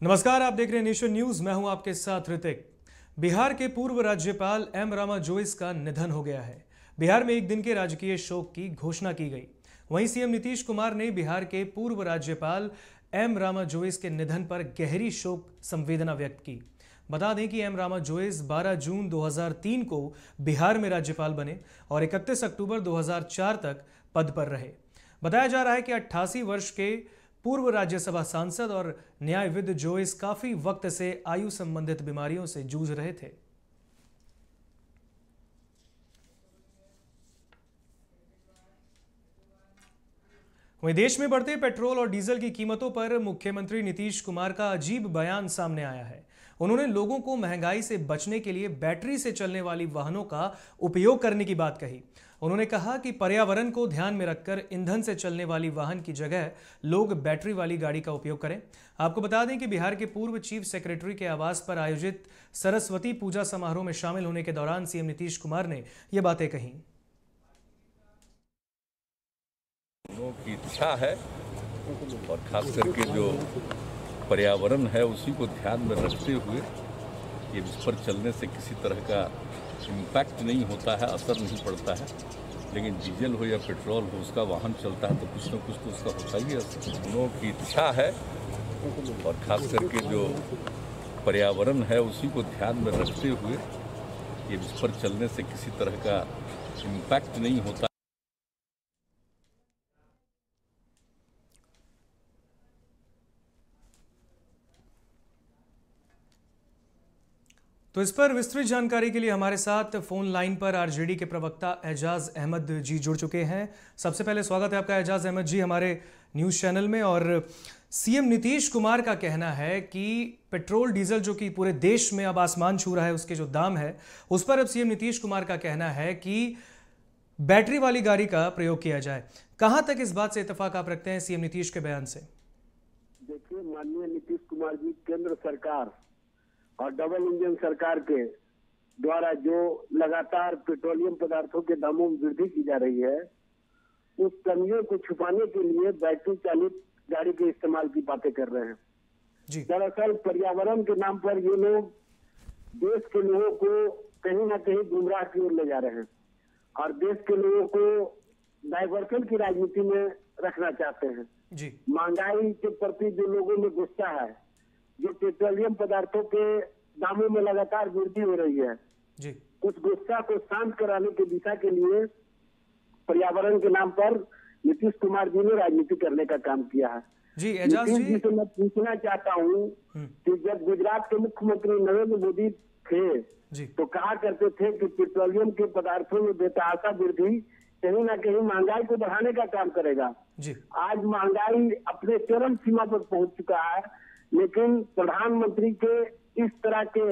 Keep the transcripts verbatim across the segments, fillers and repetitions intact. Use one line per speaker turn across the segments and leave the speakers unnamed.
नमस्कार, आप देख रहे हैं नेशन न्यूज। मैं हूं आपके साथ ऋतिक। बिहार के पूर्व राज्यपाल एम रामा जोइस का निधन हो गया है। बिहार में एक दिन के राजकीय शोक की घोषणा की गई। वहीं सीएम नीतीश कुमार ने बिहार के पूर्व राज्यपाल एम रामा जोइस के निधन पर गहरी शोक संवेदना व्यक्त की। बता दें कि एम रामा जोइस बारह जून दो हज़ार तीन को बिहार में राज्यपाल बने और इकतीस अक्टूबर दो हज़ार चार तक पद पर रहे। बताया जा रहा है कि अट्ठासी वर्ष के पूर्व राज्यसभा सांसद और न्यायविद जोइस काफी वक्त से आयु संबंधित बीमारियों से जूझ रहे थे। वहीं देश में बढ़ते पेट्रोल और डीजल की कीमतों पर मुख्यमंत्री नीतीश कुमार का अजीब बयान सामने आया है। उन्होंने लोगों को महंगाई से बचने के लिए बैटरी से चलने वाली वाहनों का उपयोग करने की बात कही। उन्होंने कहा कि पर्यावरण को ध्यान में रखकर ईंधन से चलने वाली वाहन की जगह लोग बैटरी वाली गाड़ी का उपयोग करें। आपको बता दें कि बिहार के पूर्व चीफ सेक्रेटरी के आवास पर आयोजित सरस्वती पूजा समारोह में शामिल होने के दौरान सीएम नीतीश कुमार ने ये बातें कही।
लोगों की इच्छा है और खास करके जो पर्यावरण है उसी को ध्यान में रखते हुए ये इस पर चलने से किसी तरह का इम्पैक्ट नहीं होता है, असर नहीं पड़ता है। लेकिन डीजल हो या पेट्रोल हो, उसका वाहन चलता है तो कुछ ना कुछ तो उसका होता ही है असर। लोगों की इच्छा है और खास करके जो पर्यावरण है उसी को ध्यान में रखते हुए ये इस पर चलने से किसी तरह का इम्पैक्ट नहीं होता।
तो इस पर विस्तृत जानकारी के लिए हमारे साथ फोन लाइन पर आरजेडी के प्रवक्ता एजाज अहमद जी जुड़ चुके हैं। सबसे पहले स्वागत है आपका एजाज अहमद जी हमारे न्यूज़ चैनल में। और सीएम नीतीश कुमार का कहना है कि पेट्रोल डीजल जो कि पूरे देश में अब आसमान छू रहा है, उसके जो दाम है उस पर अब सीएम नीतीश कुमार का कहना है कि बैटरी वाली गाड़ी का प्रयोग किया जाए। कहां तक इस बात से इत्तेफाक आप रखते हैं सीएम नीतीश के बयान से?
देखिए, माननीय नीतीश कुमार जी केंद्र सरकार और डबल इंजन सरकार के द्वारा जो लगातार पेट्रोलियम पदार्थों के दामों में वृद्धि की जा रही है, उस कमियों को छुपाने के लिए बैटरी चालित गाड़ी के इस्तेमाल की बातें कर रहे हैं। दरअसल पर्यावरण के नाम पर ये लोग देश के लोगों को कहीं ना कहीं गुमराह की ओर ले जा रहे हैं और देश के लोगों को डाइवर्सन की राजनीति में रखना चाहते हैं। महंगाई के प्रति जो लोगों में गुस्सा है, जो पेट्रोलियम पदार्थों के दामों में लगातार वृद्धि हो रही है, जी। उस गुस्सा को शांत कराने की दिशा के लिए पर्यावरण के नाम पर नीतीश कुमार जी ने राजनीति करने का काम किया है।
जी एजाज जी,
जी से मैं पूछना चाहता हूँ कि जब गुजरात के मुख्यमंत्री नरेंद्र मोदी थे जी। तो कहा करते थे कि पेट्रोलियम के पदार्थों में बेतहाशा वृद्धि कहीं ना कहीं महंगाई को बढ़ाने का काम करेगा जी। आज महंगाई अपने चरम सीमा पर पहुंच चुका है, लेकिन प्रधानमंत्री के इस तरह के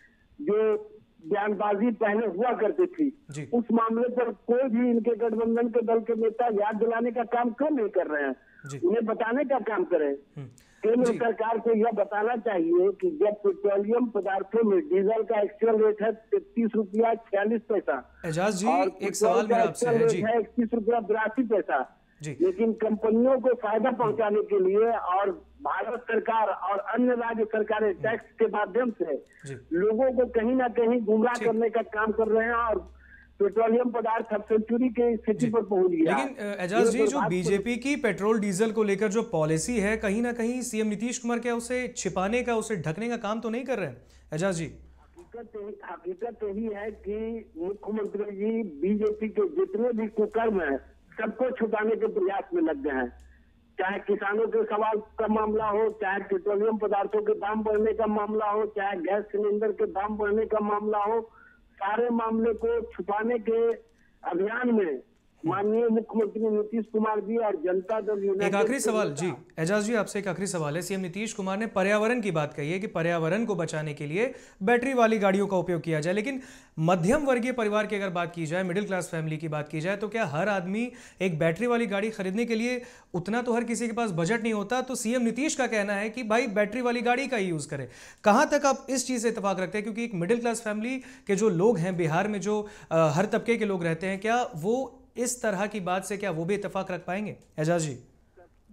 जो बयानबाजी पहले हुआ करती थी, उस मामले पर कोई भी इनके गठबंधन के दल के नेता याद दिलाने का काम क्यों नहीं कर रहे हैं? उन्हें बताने का काम करें। केंद्र सरकार को यह बताना चाहिए कि जब पेट्रोलियम पदार्थों में डीजल का एक्चुअल रेट है तैतीस रुपया छियालीस पैसा,
एजाज जी एक सवाल मेरा आपसे है जी,
इकतीस रुपया बिरासी पैसा, लेकिन कंपनियों को फायदा पहुंचाने के लिए और भारत सरकार और अन्य राज्य सरकारें टैक्स के माध्यम से लोगों को कहीं ना कहीं गुमराह करने का काम कर रहे हैं और पेट्रोलियम पदार्थ अब सेंचुरी के स्थिति पर पहुंच गया।
लेकिन एजाज जी, जो बीजेपी की पेट्रोल डीजल को लेकर जो पॉलिसी है, कहीं ना कहीं सीएम नीतीश कुमार क्या उसे छिपाने का, उसे ढकने का काम तो नहीं कर रहे हैं एजाज जी?
हकीकत हकीकत यही है कि मुख्यमंत्री जी बीजेपी के जितने भी कुकर्म है सबको छुपाने के प्रयास में लग गए हैं। चाहे किसानों के सवाल का मामला हो, चाहे पेट्रोलियम पदार्थों के दाम बढ़ने का मामला हो, चाहे गैस सिलेंडर के दाम बढ़ने का मामला हो, सारे मामले को छुपाने के अभियान में माननीय मुख्यमंत्री नीतीश कुमार जी और जनता दल यूनाइटेड।
एक आखिरी सवाल जी एजाज जी आपसे, एक आखिरी सवाल है। सीएम नीतीश कुमार ने पर्यावरण की बात कही है कि पर्यावरण को बचाने के लिए बैटरी वाली गाड़ियों का उपयोग किया जाए, लेकिन मध्यम वर्गीय परिवार की अगर बात की जाए, मिडिल क्लास फैमिली की बात की जाए, तो क्या हर आदमी एक बैटरी वाली गाड़ी खरीदने के लिए उतना तो हर किसी के पास बजट नहीं होता? तो सीएम नीतीश का कहना है कि भाई बैटरी वाली गाड़ी का ही यूज करें। कहां तक आप इस चीज से इत्तेफाक रखते हैं? क्योंकि एक मिडिल क्लास फैमिली के जो लोग हैं बिहार में, जो हर तबके के लोग रहते हैं, क्या वो इस तरह की बात से क्या वो भी इत्तेफाक रख पाएंगे एजाज जी?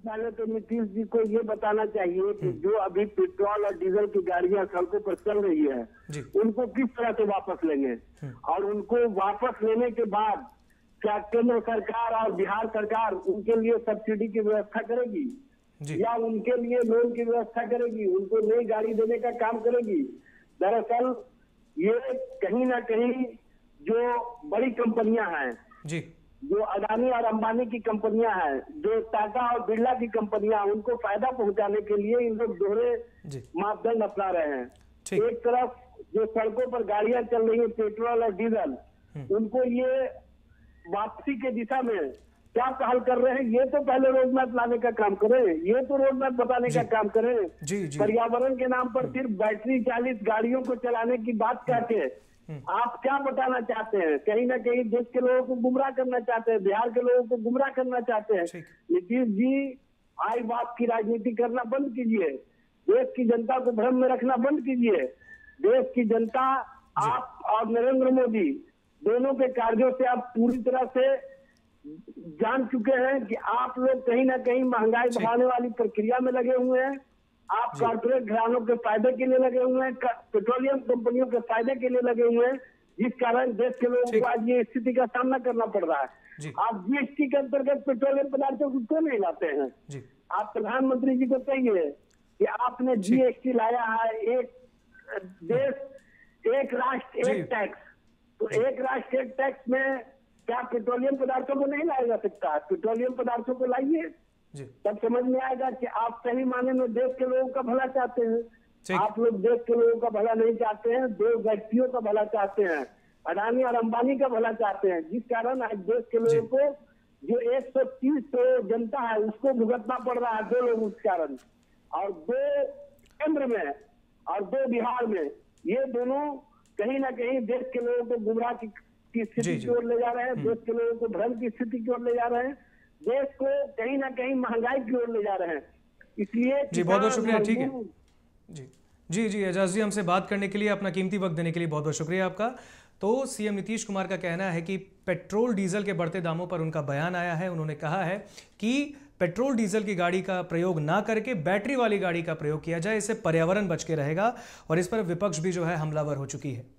पहले तो नीतीश जी को ये बताना चाहिए कि जो अभी पेट्रोल और डीजल की गाड़ियां सड़कों पर चल रही है उनको किस तरह से वापस लेंगे, और उनको वापस लेने के बाद क्या केंद्र सरकार और बिहार सरकार उनके लिए सब्सिडी की व्यवस्था करेगी या उनके लिए लोन की व्यवस्था करेगी, उनको नई गाड़ी देने का काम करेगी। दरअसल ये कहीं ना कहीं जो बड़ी कंपनियां हैं जी, जो अडानी और अंबानी की कंपनियां हैं, जो टाटा और बिरला की कंपनियां, उनको फायदा पहुंचाने के लिए इन लोग दोहरे मापदंड अपना रहे हैं। एक तरफ जो सड़कों पर गाड़ियां चल रही है पेट्रोल और डीजल, उनको ये वापसी के दिशा में क्या पहल कर रहे हैं, ये तो पहले रोड मैप लाने का काम करें, ये तो रोड मैप बताने का काम करें। पर्यावरण के नाम पर सिर्फ बैटरी चालित गाड़ियों को चलाने की बात करके आप क्या बताना चाहते हैं? कहीं ना कहीं देश के लोगों को गुमराह करना चाहते हैं, बिहार के लोगों को गुमराह करना चाहते हैं। नीतीश जी आई बात की राजनीति करना बंद कीजिए, देश की जनता को भ्रम में रखना बंद कीजिए। देश की जनता आप और नरेंद्र मोदी दोनों के कार्यों से आप पूरी तरह से जान चुके हैं कि आप लोग कहीं ना कहीं महंगाई बढ़ाने वाली प्रक्रिया में लगे हुए हैं। आप कॉर्पोरेट घरानों के फायदे के लिए लगे हुए हैं, पेट्रोलियम कंपनियों के फायदे के लिए लगे हुए हैं, जिस कारण देश के लोगों को आज ये स्थिति का सामना करना पड़ रहा है। आप जीएसटी के अंतर्गत पेट्रोलियम पदार्थों को क्यों नहीं लाते हैं? आप प्रधानमंत्री जी को कहिए कि आपने जीएसटी लाया है, एक देश एक राष्ट्र एक टैक्स, तो एक राष्ट्र एक टैक्स में क्या पेट्रोलियम पदार्थों को नहीं लाया जा सकता? पेट्रोलियम पदार्थों को लाइए, तब समझ में आएगा कि आप सही माने में देश के लोगों का भला चाहते हैं। आप लोग देश के लोगों का भला नहीं चाहते हैं, दो व्यक्तियों का भला चाहते हैं, अडानी और अंबानी का भला चाहते हैं, जिस कारण आज देश के लोगों को जो एक सौ तीस करोड़ जनता है उसको भुगतना पड़ रहा है दो लोगों के कारण, और दो केंद्र में और दो बिहार में, ये दोनों कहीं ना कहीं देश के लोगों को गुमराह की, की स्थिति की ओर ले जा रहे हैं, देश के लोगों को भ्रम की स्थिति की ओर ले जा रहे हैं, देश को कहीं ना कहीं महंगाई की ओर ले जा रहे हैं। इसलिए
जी बहुत बहुत शुक्रिया। ठीक है जी जी जी एजाज जी, हमसे बात करने के लिए, अपना कीमती वक्त देने के लिए बहुत बहुत शुक्रिया आपका। तो सीएम नीतीश कुमार का कहना है कि पेट्रोल डीजल के बढ़ते दामों पर उनका बयान आया है। उन्होंने कहा है कि पेट्रोल डीजल की गाड़ी का प्रयोग ना करके बैटरी वाली गाड़ी का प्रयोग किया जाए, इससे पर्यावरण बच के रहेगा, और इस पर विपक्ष भी जो है हमलावर हो चुकी है।